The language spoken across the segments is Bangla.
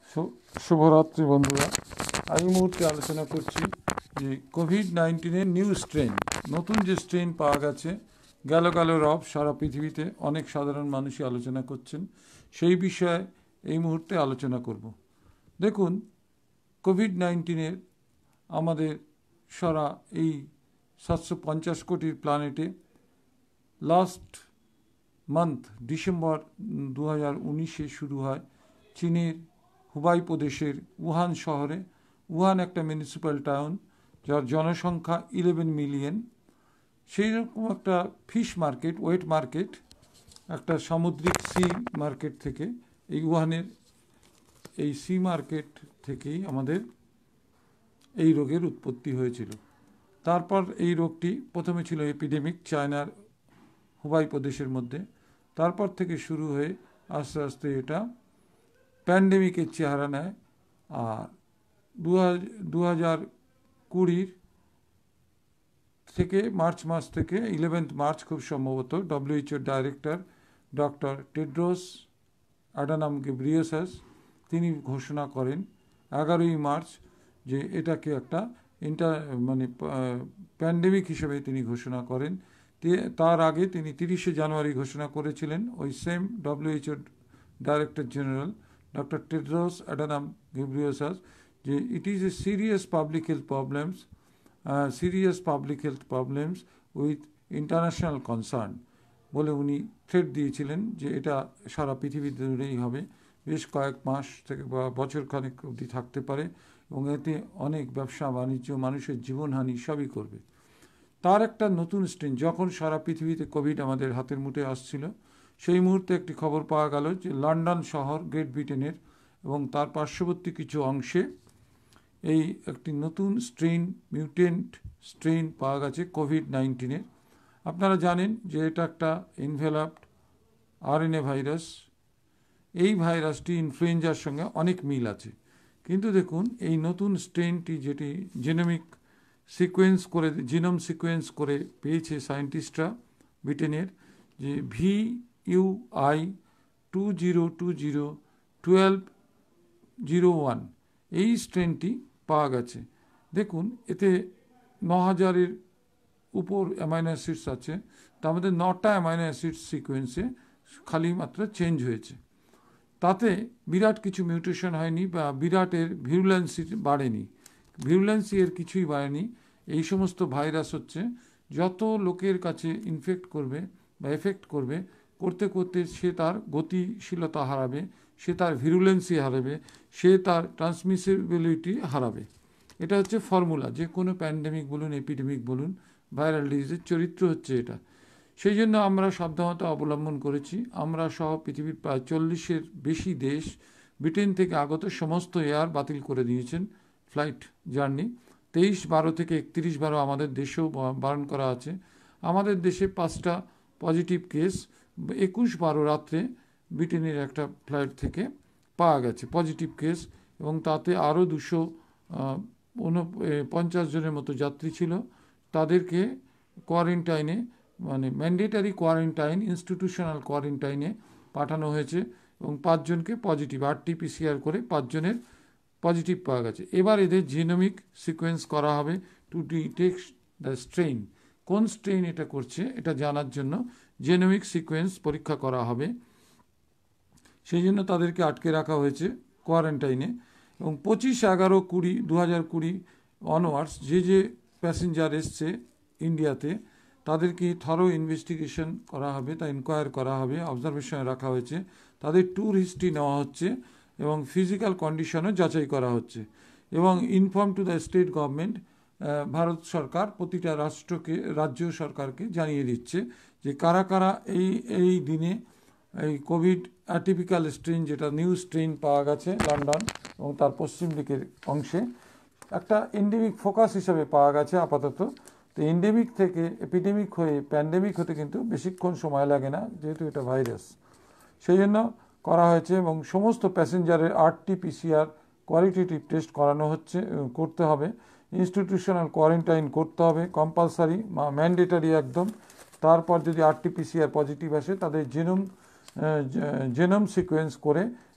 শুভরাত্রি বন্ধুরা। এই মুহূর্তে আলোচনা করছি যে কোভিড-19 নিউ স্ট্রেন, নতুন যে স্ট্রেন পাওয়া গেছে, গেল রব সারা পৃথিবীতে অনেক সাধারণ মানুষই আলোচনা করছেন, সেই বিষয়ে এই মুহূর্তে আলোচনা করব। দেখুন, কোভিড-19 আমাদের সারা এই 750 কোটির প্ল্যানেটে লাস্ট মান্থ ডিসেম্বর 2019 শুরু হয় চীনের হুবাই প্রদেশের উহান শহরে। উহান একটা মিউনিসিপ্যাল টাউন, যার জনসংখ্যা 11 মিলিয়ন। সেই রকম একটা ফিশ মার্কেট, ওয়েট মার্কেট, একটা সামুদ্রিক সি মার্কেট থেকে, এই উহানের এই সি মার্কেট থেকেই আমাদের এই রোগের উৎপত্তি হয়েছিল। তারপর এই রোগটি প্রথমে ছিল এপিডেমিক চায়নার হুবাই প্রদেশের মধ্যে, তারপর থেকে শুরু হয়ে আস্তে আস্তে এটা প্যান্ডেমিকের চেহারা নেয়। আর 2020 থেকে মার্চ মাস থেকে 11 মার্চ খুব সম্ভবত WHO director doctor Tedros Adhanom Ghebreyesus তিনি ঘোষণা করেন 11 মার্চ যে এটাকে একটা প্যান্ডেমিক হিসেবে তিনি ঘোষণা করেন। তার আগে তিনি 30 জানুয়ারি ঘোষণা করেছিলেন ওই same WHO director general doctor Tedros Adhanom Ghebreyesus যে it is a serious public health problems with international concern বলে উনি থ্রেট দিয়েছিলেন যে এটা সারা পৃথিবী জুড়েই হবে, বেশ কয়েক মাস থেকে বা বছর খানেক অবধি থাকতে পারে, এবং এতে অনেক ব্যবসা বাণিজ্য, মানুষের জীবনহানি সবই করবে। তার একটা নতুন স্ট্রেন, যখন সারা পৃথিবীতে কোভিড আমাদের হাতের মুঠে আসছিল, সেই মুহূর্তে একটি খবর পাওয়া গেল যে লন্ডন শহর, গ্রেট ব্রিটেনের এবং তার পার্শ্ববর্তী কিছু অংশে এই একটি নতুন স্ট্রেন, মিউটেন্ট স্ট্রেন পাওয়া গেছে কোভিড-19। আপনারা জানেন যে এটা একটা এনভেলপড RNA ভাইরাস। এই ভাইরাসটি ইনফ্লুয়েঞ্জার সঙ্গে অনেক মিল আছে, কিন্তু দেখুন এই নতুন স্ট্রেনটি যেটি জিনোম সিকোয়েন্স করে পেয়েছে সায়েন্টিস্টরা ব্রিটেনের, যে VUI 2020-1201 এই স্ট্রেনটি পাওয়া গেছে। দেখুন এতে 9000-এর উপর অ্যামাইনো অ্যাসিডস আছে, তার মধ্যে 9টা অ্যামাইনো অ্যাসিড সিকোয়েন্সে খালি মাত্র চেঞ্জ হয়েছে। তাতে বিরাট কিছু মিউটেশন হয়নি বা বিরাটের ভিরুলেন্সি বাড়েনি। ভিরুলেন্সি এর কিছুই বাড়েনি। এই সমস্ত ভাইরাস হচ্ছে যত লোকের কাছে ইনফেক্ট করবে বা এফেক্ট করবে, করতে করতে সে তার গতিশীলতা হারাবে, সে তার ভিরুলেন্সি হারাবে, সে তার ট্রান্সমিসিবিলিটি হারাবে। এটা হচ্ছে ফর্মুলা, যে কোনো প্যান্ডেমিক বলুন, এপিডেমিক বলুন, ভাইরাল ডিজিজের চরিত্র হচ্ছে এটা। সেই জন্য আমরা সাবধানতা অবলম্বন করেছি। আমরা সহ পৃথিবীর প্রায় 40-এর বেশি দেশ ব্রিটেন থেকে আগত সমস্ত এয়ার বাতিল করে দিয়েছেন, ফ্লাইট জার্নি। 23/12 থেকে 31/12 আমাদের দেশেও বারণ করা আছে। আমাদের দেশে 5টা পজিটিভ কেস 21/12 রাত্রে ব্রিটেনের একটা ফ্লাইট থেকে পাওয়া গেছে পজিটিভ কেস, এবং তাতে আরও 250 জনের মতো যাত্রী ছিল। তাদেরকে কোয়ারেন্টাইনে, ম্যান্ডেটারি কোয়ারেন্টাইন, ইনস্টিটিউশনাল কোয়ারেন্টাইনে পাঠানো হয়েছে, এবং 5 জনকে পজিটিভ RT-PCR করে 5 জনের পজিটিভ পাওয়া গেছে। এবার এদের জিনোমিক সিকোয়েন্স করা হবে টু ডিটেক্ট দ্য স্ট্রেইন। কোন স্ট্রেইন এটা করছে এটা জানার জন্য জিনোমিক সিকোয়েন্স পরীক্ষা করা হবে। সেই জন্য তাদেরকে আটকে রাখা হয়েছে কোয়ারেন্টাইনে, এবং 25/11/2020 অনওয়ার্ডস যে প্যাসেঞ্জার এসছে ইন্ডিয়াতে তাদেরকে থরো ইনভেস্টিগেশন করা হবে, তা ইনকোয়ার করা হবে, অবজারভেশনে রাখা হয়েছে, তাদের ট্যুর হিস্ট্রি নেওয়া হচ্ছে এবং ফিজিক্যাল কন্ডিশনও যাচাই করা হচ্ছে। এবং inform to the state government, Bharat সরকার প্রতিটা রাজ্য সরকারকে জানিয়ে দিচ্ছে যে কারা কারা এই দিনে এই কোভিড অ্যাটিপিক্যাল স্ট্রেন, যেটা নিউ স্ট্রেন পাওয়া গেছে লন্ডন এবং তার পশ্চিম দিকের অংশে, একটা এন্ডেমিক ফোকাস হিসেবে পাওয়া গেছে আপাতত। তো এন্ডেমিক থেকে এপিডেমিক হয়ে প্যান্ডেমিক হতে কিন্তু বেশিক্ষণ সময় লাগে না, যেহেতু এটা ভাইরাস। সেই জন্য করা হয়েছে, এবং সমস্ত প্যাসেঞ্জারের RT-PCR কোয়ালিটেটিভ টেস্ট করতে হবে, ইনস্টিটিউশনাল কোয়ারেন্টাইন করতে হবে, কম্পালসারি ম্যান্ডেটারি একদম। তারপর যদি RT-PCR পজিটিভ আসে তাদের জেনোম সিকোয়েন্স করে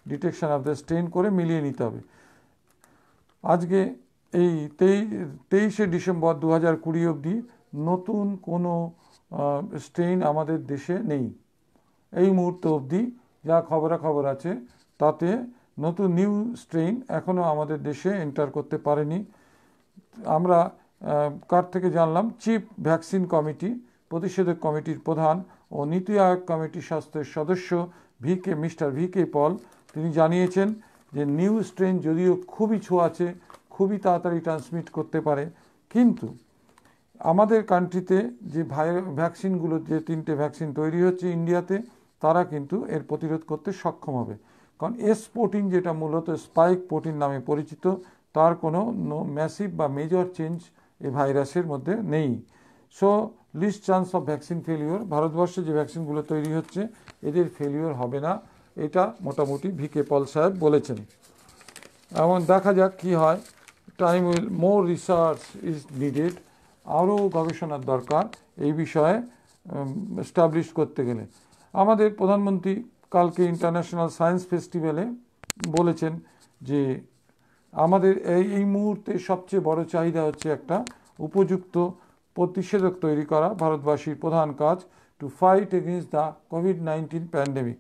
ডিটেকশন অফ দ্য স্ট্রেন করে মিলিয়ে নিতে হবে। আজকে এই 23শে ডিসেম্বর 2020 অবধি নতুন কোনো স্ট্রেন আমাদের দেশে নেই। এই মুহূর্ত অবধি যা খবরাখবর আছে তাতে নতুন নিউ স্ট্রেন এখনও আমাদের দেশে এন্টার করতে পারেনি। আমরা কার থেকে জানলাম? চিফ ভ্যাকসিন কমিটি, প্রতিষেধক কমিটির প্রধান ও নীতি আয়োগ কমিটির স্বাস্থ্যের সদস্য মিস্টার ভি কে পল, তিনি জানিয়েছেন যে নিউ স্ট্রেন যদিও খুবই ছোঁয়াচে, খুবই তাড়াতাড়ি ট্রান্সমিট করতে পারে, কিন্তু আমাদের কান্ট্রিতে যে ভ্যাকসিনগুলো, যে 3টে ভ্যাকসিন তৈরি হচ্ছে ইন্ডিয়াতে, তারা কিন্তু এর প্রতিরোধ করতে সক্ষম হবে। কারণ S14 যেটা মূলত স্পাইক প্রোটিন নামে পরিচিত, তার কোনো ম্যাসিভ বা মেজর চেঞ্জ এই ভাইরাসের মধ্যে নেই। So least chance of vaccine failure, ভারতবর্ষে যে ভ্যাকসিনগুলো তৈরি হচ্ছে এদের ফেলিওর হবে না, এটা মোটামুটি ভি কে পল সাহেব বলেছেন। এমন দেখা যাক কি হয়। Time will, more research is needed, আরও গবেষণার দরকার এই বিষয়ে এস্টাবলিশ করতে গেলে। আমাদের প্রধানমন্ত্রী কালকে ইন্টারন্যাশনাল সায়েন্স ফেস্টিভ্যালে বলেছেন যে আমাদের এই মুহূর্তে সবচেয়ে বড় চাহিদা হচ্ছে একটা উপযুক্ত প্রতিষেধক তৈরি করা, ভারতবাসীর প্রধান কাজ, টু ফাইট এগেইনস্ট দ্য কোভিড-19 প্যান্ডেমিক।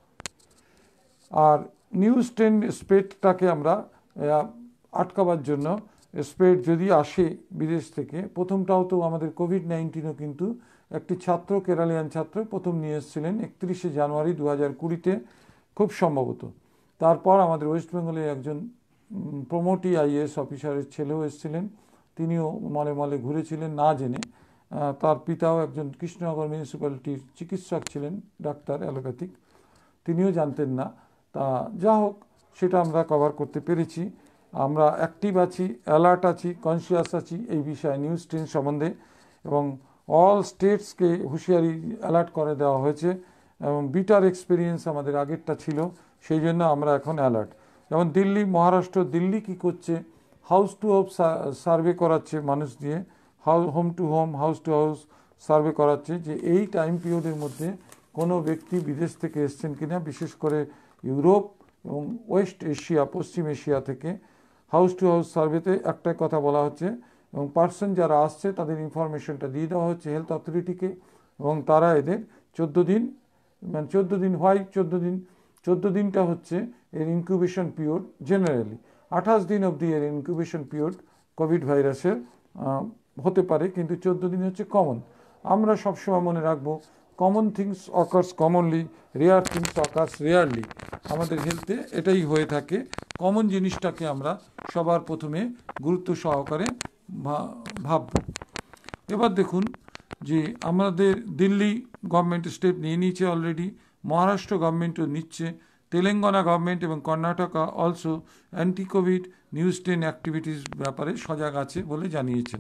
আর নিউ স্ট্রেন স্প্রেডটাকে আমরা আটকাবার জন্য, স্প্রেড যদি আসে বিদেশ থেকে, প্রথমটাও তো আমাদের কোভিড-19ও কিন্তু একটি ছাত্র, কেরালিয়ান ছাত্র প্রথম নিয়ে এসেছিলেন 31শে জানুয়ারি 2020-তে খুব সম্ভবত। তারপর আমাদের ওয়েস্ট বেঙ্গলের একজন প্রমোটি IAS অফিসারের ছেলেও এসেছিলেন, তিনিও মলে মলে ঘুরেছিলেন না জেনে। তার পিতাও একজন কৃষ্ণনগর মিউনিসিপ্যালিটির চিকিৎসক ছিলেন, ডাক্তার অ্যালোপ্যাথিক, তিনিও জানতেন না। তা যা হোক, সেটা আমরা কভার করতে পেরেছি। আমরা অ্যাক্টিভ আছি, অ্যালার্ট আছি, কনসিয়াস আছি এই বিষয়ে, নিউ স্ট্রেন সম্বন্ধে, এবং অল স্টেটসকে হুঁশিয়ারি অ্যালার্ট করে দেওয়া হয়েছে। এবং বিটার এক্সপিরিয়েন্স আমাদের আগেরটা ছিল, সেই জন্য আমরা এখন অ্যালার্ট। যেমন দিল্লি, মহারাষ্ট্র, দিল্লি কী করছে, হাউস টু হাউস সার্ভে করাচ্ছে মানুষ দিয়ে, home to home, house to house survey করাচ্ছে যে এই টাইম পিরিয়ডের মধ্যে কোনো ব্যক্তি বিদেশ থেকে এসছেন কিনা, বিশেষ করে ইউরোপ এবং ওয়েস্ট এশিয়া, পশ্চিম এশিয়া থেকে। হাউস টু হাউস সার্ভেতে একটাই কথা বলা হচ্ছে, এবং পার্সন যারা আসছে তাদের ইনফরমেশনটা দিয়ে দেওয়া হচ্ছে হেলথ অথরিটিকে, এবং তারা এদের 14 দিন, মানে 14 দিন, হোয়াই 14 দিনটা হচ্ছে এর ইনকিউবেশন পিরিয়ড। জেনারেলি 28 দিন অবধি এর ইনকিউবেশন পিরিয়ড কোভিড ভাইরাসের হতে পারে, কিন্তু 14 দিন হচ্ছে কমন। আমরা সবসময় মনে রাখবো, common things occurs commonly, rare things occurs rarely. আমাদের হেলথে এটাই হয়ে থাকে, কমন জিনিসটাকে আমরা সবার প্রথমে গুরুত্ব সহকারে ভাবব। এবার দেখুন যে আমাদের দিল্লি গভর্নমেন্ট স্টেপ নিয়ে নিয়েছে অলরেডি, মহারাষ্ট্র গভর্নমেন্টও নিচ্ছে, তেলেঙ্গানা গভর্নমেন্ট এবং Karnataka also anti covid new strain activities ব্যাপারে সজাগ আছে বলে জানিয়েছেন।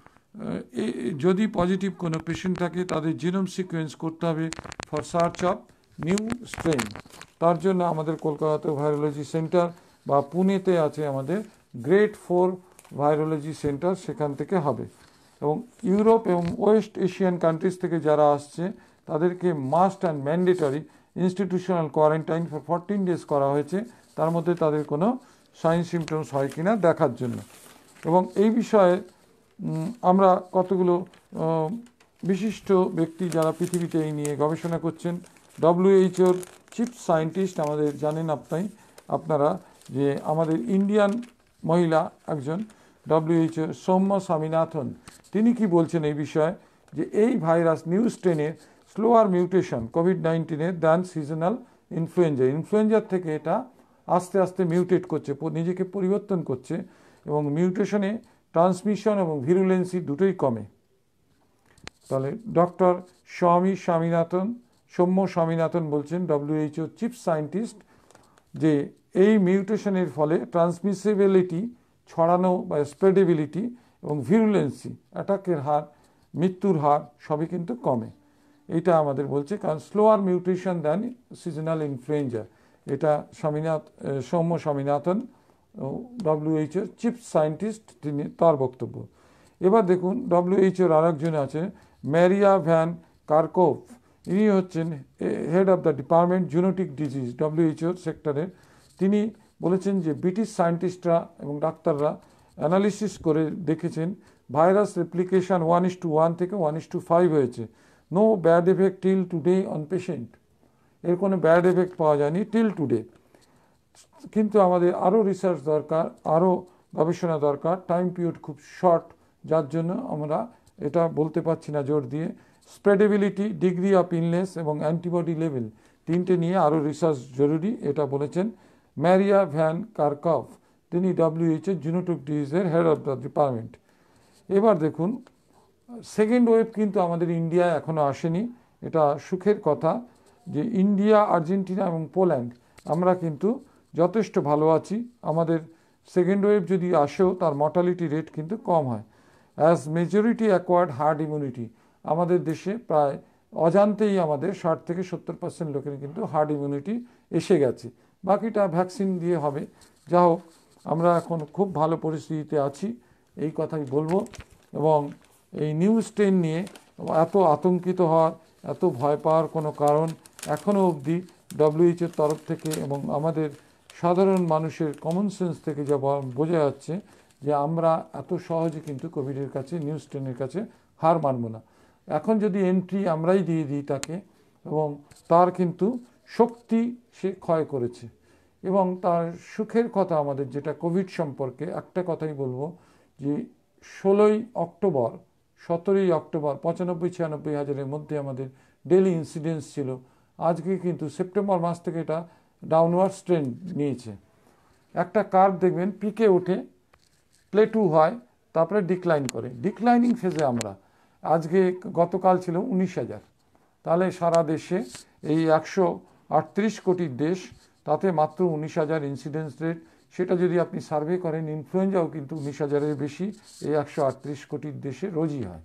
যদি পজিটিভ কোনো পেশেন্ট থাকে তাদের জিনোম সিকোয়েন্স করতে হবে for search of new strain. তার জন্য আমাদের কলকাতাতে ভাইরোলজি সেন্টার, বা পুনেতে আছে আমাদের গ্রেড 4 ভাইরোলজি সেন্টার, সেখান থেকে হবে। এবং ইউরোপ এবং ওয়েস্ট এশিয়ান কান্ট্রিজ থেকে যারা আসছে তাদেরকে must and mandatory institutional quarantine for 14 days করা হয়েছে, তার মধ্যে তাদের কোনো সাইন সিমটমস হয় কিনা দেখার জন্য। এবং এই বিষয়ে আমরা কতগুলো বিশিষ্ট ব্যক্তি যারা পৃথিবীতে এই নিয়ে গবেষণা করছেন, WHO-র চিফ সায়েন্টিস্ট আমাদের জানেন আপনারা যে আমাদের ইন্ডিয়ান মহিলা একজন WHO সৌম্য স্বামীনাথন, তিনি কি বলছেন এই বিষয়ে, যে এই ভাইরাস নিউ স্ট্রেনের স্লোয়ার মিউটেশন কোভিড-19-এর দ্যান সিজনাল ইনফ্লুয়েঞ্জার থেকে এটা আস্তে আস্তে মিউটেট করছে, নিজেকে পরিবর্তন করছে, এবং মিউটেশনে ট্রান্সমিশন এবং ভিরুলেন্সি দুটোই কমে। তাহলে ডক্টর সৌম্য স্বামীনাথন বলছেন, WHO চিফ সায়েন্টিস্ট, যে এই মিউটেশনের ফলে ট্রান্সমিসিবিলিটি, ছড়ানো বা স্প্রেডেবিলিটি, এবং ভিরুলেন্সি, অ্যাটাকের হার, মৃত্যুর হার সবই কিন্তু কমে। এটা আমাদের বলছে, কারণ slower mutation than seasonal influenza. এটা সৌম্য স্বামীনাথন, WHO-র চিফ সায়েন্টিস্ট, তিনি তার বক্তব্য। এবার দেখুন WHO-র আরেকজন আছে ম্যারিয়া ভ্যান কারকোভ, ইনি হচ্ছেন head of the department genetic disease WHO-র সেক্টরের তিনি বলেছেন যে ব্রিটিশ সায়েন্টিস্টরা এবং ডাক্তাররা অ্যানালিসিস করে দেখেছেন ভাইরাস রেপ্লিকেশন 1:1 থেকে 1:5 হয়েছে। No bad effect till today on patient, এর কোনো ব্যাড এফেক্ট পাওয়া যায়নি টিল টুডে। কিন্তু আমাদের আরও রিসার্চ দরকার, আরও গবেষণা দরকার। টাইম পিরিয়ড খুব শর্ট, যার জন্য আমরা এটা বলতে পারছি না জোর দিয়ে। স্প্রেডেবিলিটি, ডিগ্রি অফ ইলনেস এবং অ্যান্টিবডি লেভেল, তিনটে নিয়ে আরও রিসার্চ জরুরি, এটা বলেছেন ম্যারিয়া ভ্যান কারকভ। তিনি WHO জুনোটিক ডিজিজের হেড অফ দ্য ডিপার্টমেন্ট। এবার দেখুন, সেকেন্ড ওয়েভ কিন্তু আমাদের ইন্ডিয়ায় এখনও আসেনি। এটা সুখের কথা যে ইন্ডিয়া, আর্জেন্টিনা এবং পোল্যান্ড আমরা কিন্তু যথেষ্ট ভালো আছি। আমাদের সেকেন্ড ওয়েভ যদি আসেও তার মর্টালিটি রেট কিন্তু কম হয়। As majority acquired herd immunity, আমাদের দেশে প্রায় অজান্তেই আমাদের 60 থেকে 70% লোকের কিন্তু হার্ড ইমিউনিটি এসে গেছে। বাকিটা ভ্যাকসিন দিয়ে হবে। যা হোক, আমরা এখন খুব ভালো পরিস্থিতিতে আছি, এই কথাই বলবো। এবং এই নিউ স্ট্রেন নিয়ে এত আতঙ্কিত হওয়ার, এত ভয় পাওয়ার কোনো কারণ এখনও অবধি WHO তরফ থেকে এবং আমাদের সাধারণ মানুষের কমন সেন্স থেকে যা বোঝা যাচ্ছে যে আমরা এত সহজে কিন্তু কোভিডের কাছে, নিউ স্ট্রেনের কাছে হার মানব না। এখন যদি এন্ট্রি আমরাই দিয়ে দিই তাকে, এবং তার কিন্তু শক্তি সে ক্ষয় করেছে। এবং তার সুখের কথা আমাদের যেটা কোভিড সম্পর্কে একটা কথাই বলবো যে 16ই অক্টোবর 17ই অক্টোবর 95-96 হাজারের মধ্যে আমাদের ডেলি ইনসিডেন্স ছিল। আজকে কিন্তু সেপ্টেম্বর মাস থেকে এটা ডাউনওয়ার্ড ট্রেন্ড নিয়েছে। একটা কার্ভ দেখবেন পিকে ওঠে, প্লেটু হয়, তারপরে ডিক্লাইন করে। ডিক্লাইনিং ফেজে আমরা আজকে, গতকাল ছিল 19,000। তাহলে সারা দেশে এই 138 কোটির দেশ, তাতে মাত্র 19,000 ইনসিডেন্স রেট। সেটা যদি আপনি সার্ভে করেন, ইনফ্লুয়েঞ্জাও কিন্তু 19,000-এর বেশি এই 138 কোটির দেশে রোজই হয়।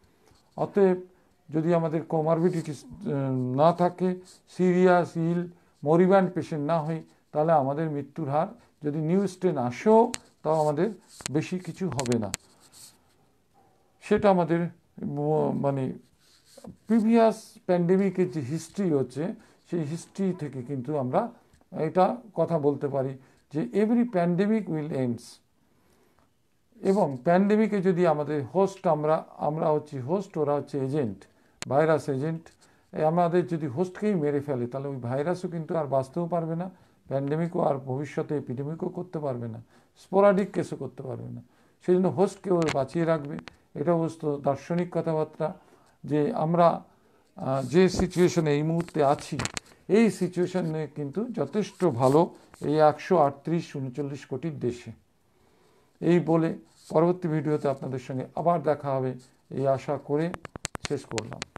অতএব যদি আমাদের কোমরবিডিটিস না থাকে, সিরিয়াস ইল মরিব্যান্ড পেশেন্ট না হয়, তাহলে আমাদের মৃত্যুর হার যদি নিউ স্ট্রেন আসেও তাও আমাদের বেশি কিছু হবে না। সেটা আমাদের মানে প্রিভিয়াস প্যান্ডেমিকের যে হিস্ট্রি হচ্ছে, সেই হিস্ট্রি থেকে কিন্তু আমরা এটা কথা বলতে পারি যে এভরি প্যান্ডেমিক উইল এন্ডস। এবং প্যান্ডেমিকে যদি আমাদের হোস্ট, আমরা হচ্ছি হোস্ট, ওরা হচ্ছে এজেন্ট, ভাইরাস এজেন্ট। আমাদের যদি হোস্টকেই মেরে ফেলে, তাহলে ওই ভাইরাসও কিন্তু আর বাঁচতেও পারবে না, প্যান্ডেমিকও আর ভবিষ্যতে এপিডেমিকও করতে পারবে না, স্পোরাডিক কেসও করতে পারবে না। সেই জন্য হোস্টকে ওর বাঁচিয়ে রাখবে। এটা অবশ্য দার্শনিক কথাবার্তা যে আমরা যে সিচুয়েশনে এই মুহূর্তে আছি, এই সিচুয়েশনে কিন্তু যথেষ্ট ভালো এই 138-39 কোটির দেশে। এই বলে পরবর্তী ভিডিওতে আপনাদের সঙ্গে আবার দেখা হবে এই আশা করে শেষ করলাম।